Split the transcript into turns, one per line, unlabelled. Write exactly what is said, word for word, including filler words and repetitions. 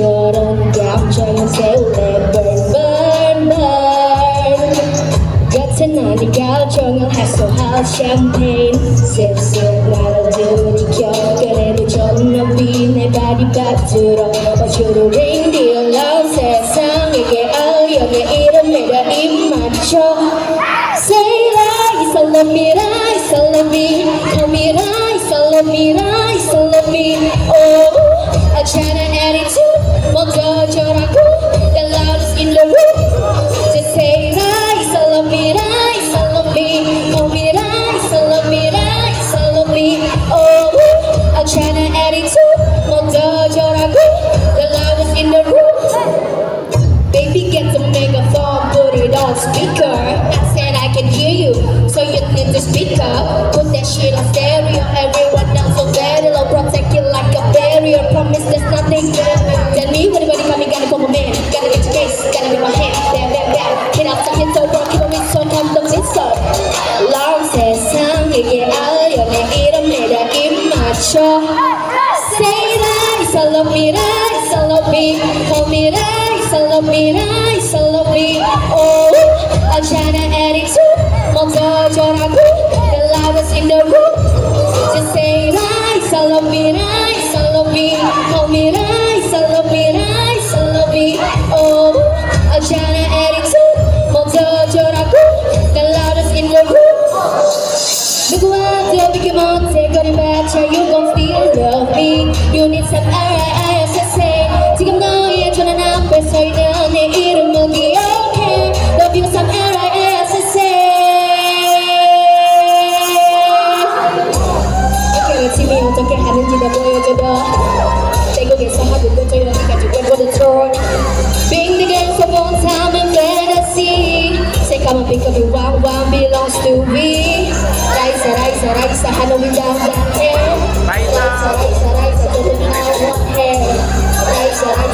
저런 감정은 세울래 burn burn burn 같은 나의 감정을 해소할 샴페인 씁쓸 나를 들이켜 그래도 저 높이 내 발이 받들어 마주로 ring the alarm 세상에게 알려 내 이름에다 입 맞춰 Say rise, I love me, rise, I love me Call me rise, I love me, rise, I love me Oh, I tryna attitude 먼저 저라고 The loudest in the room Just say rise, I love me, rise, I love me Call me rise, I love me, rise, I love me Oh, I tryna attitude 먼저 저라고 The loudest in the room Baby get the megaphone, put it on speaker I said I can hear you, so you need to speak up Put that shit on stereo, everyone else so very low Protect it like a barrier, promise there's nothing Tell me what everybody coming, gotta come on man Gotta get your case, gotta get my hand Bam, bam, bam, hit out the hit so rock, keep on me so come the missile Long 세상에게 알려 내 이름에다 입 맞춰 Say rise, I love me, rise, I love me Call me rise, I love me, rise, I love me Oh, I'm tryna attitude 먼저 저라고 The loudest in the room Just say rise, I love me, rise, I love me Call me rise, I love me, rise, I love me Oh, I'm tryna attitude 먼저 저라고 The loudest in the room 누구와도 비교 못해 거리맞춰 You gon' still love me You need some R I S S A 지금 너의 전화 앞에 서있는 내 이름은 기억해 Love you some R I S S A 오케이 팀이 어떻게 하는지도 보여줘도 태국에서 하고 또 조용히까지 외보는 tour Being the girls of all time and fantasy Say come and pick up your one one belongs to me Raisa, Raisa, Raisa, Halloween down down here Raisa, Raisa, Raisa, don't know what hair Raisa, Raisa